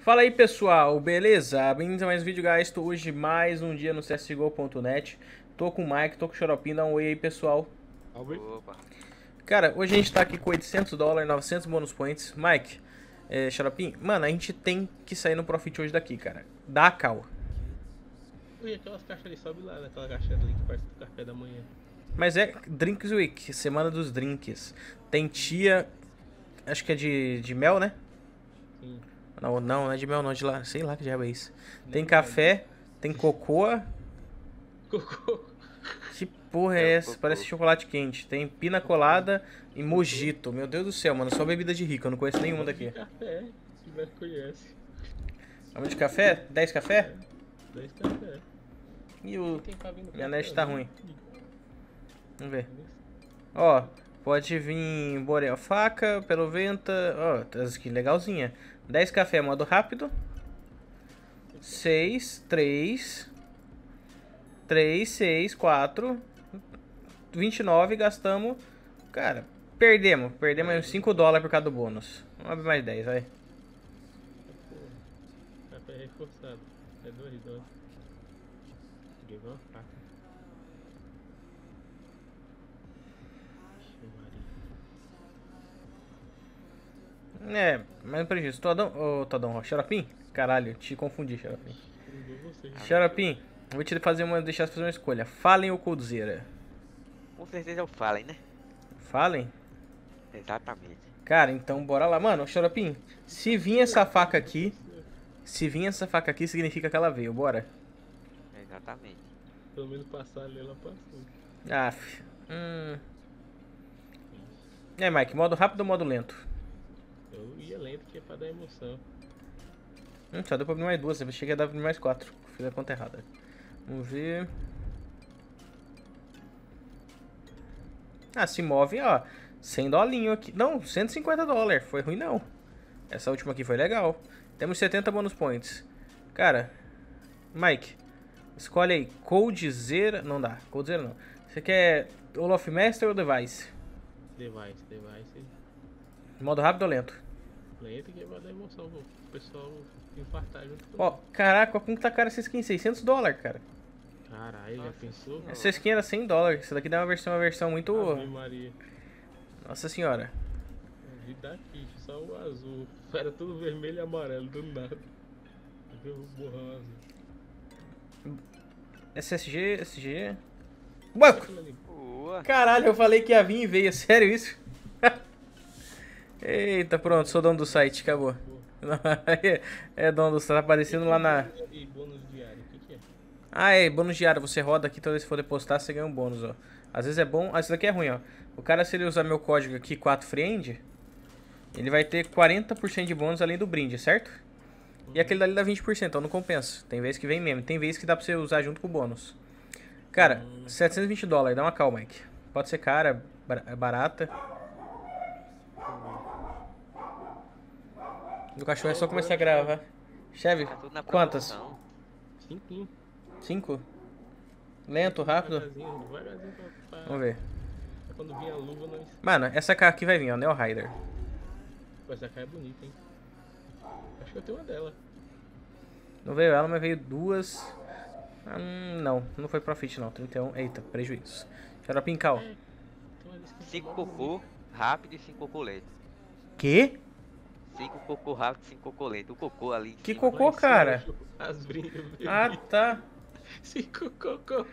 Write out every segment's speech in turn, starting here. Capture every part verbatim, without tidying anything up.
Fala aí pessoal, beleza? Bem-vindos a mais um vídeo, guys. Tô hoje mais um dia no C S G O ponto net. Tô com o Mike, tô com o Xaropinho, dá um oi aí pessoal. Opa. Cara, hoje a gente tá aqui com oitocentos dólares, novecentos bonus points. Mike, é, Xaropinho, mano, a gente tem que sair no profit hoje daqui, cara. Dá a cal. Ui, aquelas caixas ali, sobe lá, naquela caixa ali que parte do café da manhã. Mas é Drinks Week, semana dos drinks. Tem tia, acho que é de, de mel, né? Sim. Não, não, não é de mel não, de lá, sei lá que diabo é isso. Tem Nem café, tem cocoa. Cocô. Que porra é essa? Parece chocolate quente. Tem pina colada e mojito. Meu Deus do céu, mano. Só bebida de rico. Eu não conheço nenhuma daqui. Café, se tiver conhece. Vamos de café? dez café? dez café. E o... Quem tá vindo Minha café, net tá viu? ruim. Vamos ver. Ó, pode vir Boreal faca, pelo venta. Ó, essa aqui legalzinha. dez café, modo rápido. seis, três. três, seis, quatro. vinte e nove, gastamos. Cara, perdemos. Perdemos uns cinco dólares por causa do bônus. Vamos abrir mais dez, vai. Café reforçado. É dois dólares. Peguei uma faca. Ixi, Maria. É, mas por isso, Todão, ô Todão, ó, Xaropim? Caralho, te confundi, Xaropim. Mudou você. Xaropim, vou te fazer uma, deixar você fazer uma escolha. Fallen ou Coldzera? Com certeza eu Fallen, né? Fallen? Exatamente. Cara, então bora lá. Mano, Xaropim, se vir essa faca aqui, se vir essa faca aqui, significa que ela veio, bora. Exatamente. Pelo menos passar ali, ela passou. Ah, f... hum... E aí, Mike, modo rápido ou modo lento? Eu ia lento que é pra dar emoção. Hum, só deu pra abrir mais duas, eu cheguei a dar pra abrir mais quatro. Fiz a conta errada. Vamos ver... Ah, se move, ó. cem dolinho aqui. Não, cento e cinquenta dólares. Foi ruim, não. Essa última aqui foi legal. Temos setenta bonus points. Cara, Mike, escolhe aí. Coldzera. Não dá, Coldzera não. Você quer Olaf Master ou Device? Device, device. Modo rápido ou lento? Lento que é pra dar emoção, pô. O pessoal infartar junto com Ó, caraca, como que tá cara essa skin? seiscentos dólares, cara. Caralho, já pensou? Essa skin era cem dólares. Essa daqui dá uma versão, uma versão muito... Ave Maria. Nossa senhora. Vi daqui, só o azul. Era tudo vermelho e amarelo, do nada. Eu vou borrar o azul. S S G, S S G... Banco! Aquilo ali. Boa. Caralho, eu falei que ia vir e veio. Sério isso? Eita, pronto, sou dono do site, acabou. É dono do site, tá aparecendo lá na... E bônus diário, o que que é? Ah, é, bônus diário, você roda aqui, toda vez que for depositar, você ganha um bônus, ó. Às vezes é bom, ah, esse daqui é ruim, ó. O cara, se ele usar meu código aqui, quatro friend, ele vai ter quarenta por cento de bônus além do brinde, certo? E aquele dali dá vinte por cento, então não compensa. Tem vez que vem mesmo, tem vez que dá pra você usar junto com o bônus. Cara, setecentos e vinte dólares, dá uma calma, Mike. Pode ser cara, bar- barata. Do cachorro é só começar a gravar. Cheve, Tá tudo na quantas? promoção. Cinquinho. Cinco? Lento, rápido? Devagarzinho, devagarzinho pra, pra... Vamos ver. pra quando vir a luva, nós... Mano, essa K aqui vai vir, ó, Neo Rider. Pô, essa cara é bonita, hein? Acho que eu tenho uma dela. Não veio ela, mas veio duas. Ah, hum, não, não foi profit não, trinta e um. Eita, prejuízo. Xaropincal. Tem uma descrição Cinco mais cocô bonita. rápido e cinco cocô lento. Que? Cinco cocô rápido e cinco cocô lento. O cocô ali. em Que cima. cocô, Lá em cima, cara? As brincas, Ah, tá. Cinco cocô.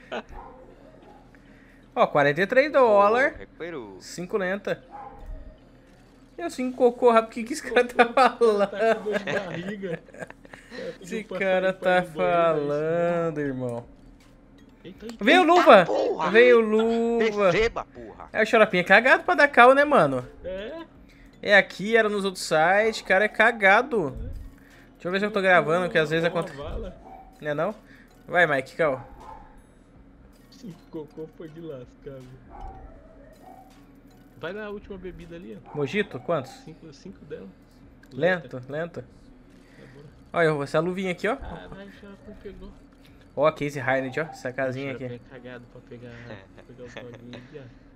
Ó, quarenta e três dólares. Recuperou. cinco lenta. E assim, cocô rápido, o que que esse cara tá falando? Tá com dor de barriga. Esse cara tá falando, irmão. Eita, eita. Veio luva! porra! Veio luva! Receba, porra. É, o Xaropinho é cagado pra dar cal, né, mano? É? É aqui, era nos outros sites, cara, é cagado. Deixa eu ver se eu tô gravando, porque às vezes Uma acontece. vala. Não é não? Vai, Mike, cal. Cinco cocô foi de lascar, velho. Vai na última bebida ali, ó. Mojito, quantos? Cinco, cinco dela. Lento, lento. Tá bom. Olha, essa luvinha aqui, ó. Caralho, já não pegou. Ó, Case Hyned, ó. Essa casinha Cara, aqui. é cagado pra pegar, pra pegar os bagulhos ali, ó.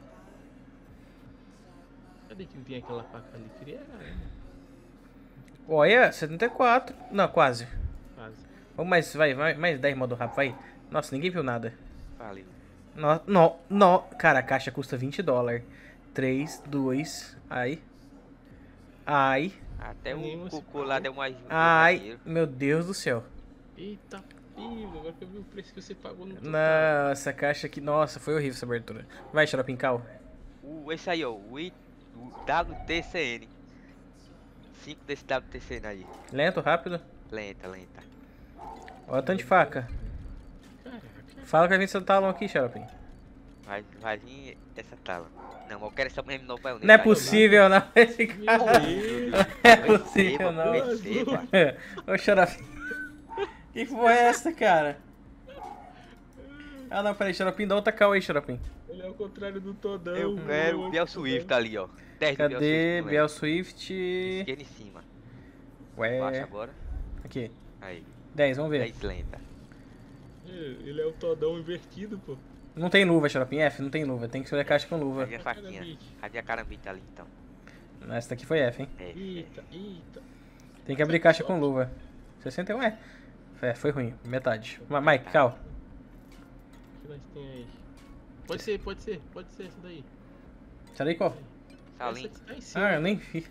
Cadê que vinha aquela faca ali? Queria. Olha, setenta e quatro. Não, quase. Quase. Vamos mais, vai, vai, mais dez modo rápido, vai. Nossa, ninguém viu nada. Valeu. No, no, no. Cara, a caixa custa vinte dólares. três, dois, ai. Ai. Até Nenhum o se cocô lá deu mais. deu mais Ai. dinheiro. Meu Deus do céu. Eita, filho, agora que eu vi o preço que você pagou no total. Não, essa caixa aqui. Nossa, foi horrível essa abertura. Vai, Xaropincal. O, esse aí, ó. O, I, o W T C N. cinco desse W T C N aí. Lento, rápido. Lenta, lenta. Olha o tanto de faca. Caraca. Fala que vai vir seu talão aqui, Xaropim. Vai, vai vir essa tala. Não, mas eu quero essa M nove Pioneer. Não é Vai, possível, não. Esse Meu cara. Deus. Não é Receba, possível, não. receba. Ô, Xaropim. Que porra é essa, cara? Ah, não, peraí, Xaropim, dá outra cal aí, Xaropim. Ele é o contrário do Todão. Eu quero o Biel Swift ali, ó. dez do Cadê Biel Biel Swift? Swift? Esquerda em cima. Baixa Ué, agora. aqui. Aí. dez, vamos ver. dez lenta. Ele é o Todão invertido, pô. Não tem luva, Xaropim. F, não tem luva. Tem que ser a caixa com luva. Cadê a faquinha? Cadê a carambita ali, então? Essa daqui foi F, hein? É, é. Eita, eita. Tem que abrir caixa com luva. sessenta e um é. É, foi ruim. Metade. Ma- Mike, cal. O que nós tem aí? Pode ser, pode ser, pode ser essa daí. Sai daí, qual? Salim. Essa que tá em cima. Ah, eu nem vi.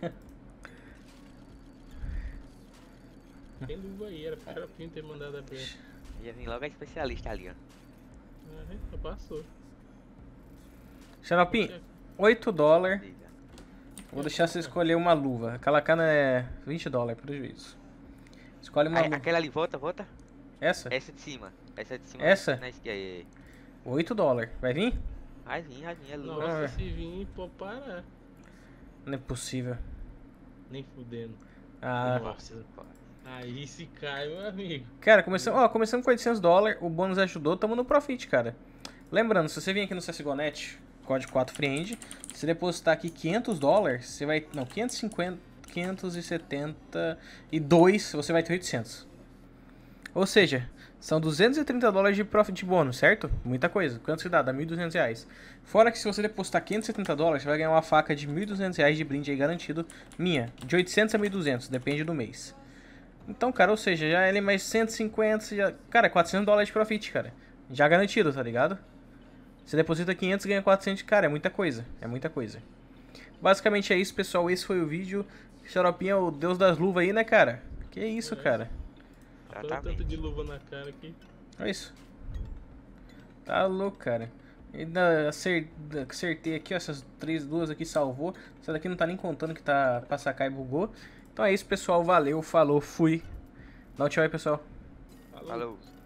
Tem luva aí, era pro Xaropinho ter mandado abrir. Ia vir logo a especialista ali, ó. Ah, já passou. Xaropim, oito dólares. Diga. Vou deixar você escolher uma luva. Aquela cana é vinte dólares, prejuízo. Escolhe uma Aí, luva. aquela ali, volta, volta. Essa? Essa de cima. Essa de cima. Essa? Na esquerda. oito dólares. Vai vir? Vai vir, vai vir, é luva. Nossa, Ah. se vir, pode parar. Não é possível. Nem fudendo. Ah, Nossa. Aí se cai, meu amigo. cara, começamos, ó, começamos com oitocentos dólares. O bônus ajudou, tamo no profit, cara. Lembrando, se você vir aqui no C S G O ponto net, código quatro friend, se depositar aqui quinhentos dólares, você vai... Não, quinhentos e cinquenta, quinhentos e setenta e dois, você vai ter oitocentos. Ou seja, são duzentos e trinta dólares de profit de bônus, certo? Muita coisa. Quanto se dá? Dá mil e duzentos reais. Fora que se você depositar quinhentos e setenta dólares, você vai ganhar uma faca de mil e duzentos reais de brinde aí garantido minha. De oitocentos a mil e duzentos, depende do mês. Então, cara, ou seja, já ele mais cento e cinquenta, você já... Cara, quatrocentos dólares de profit, cara. Já garantido, tá ligado? Você deposita quinhentos e ganha quatrocentos, cara, é muita coisa. É muita coisa. Basicamente é isso, pessoal. Esse foi o vídeo. Xaropinho é o deus das luvas aí, né, cara? Que isso, cara. Tanto, tanto de luva na cara aqui. Olha isso. Tá louco, cara. Ainda acer- acertei aqui, ó, essas três, duas aqui salvou. Essa daqui não tá nem contando que tá pra sacar e bugou. Então é isso, pessoal. Valeu, falou, fui. Dá um tchau aí, pessoal. Falou. Falou.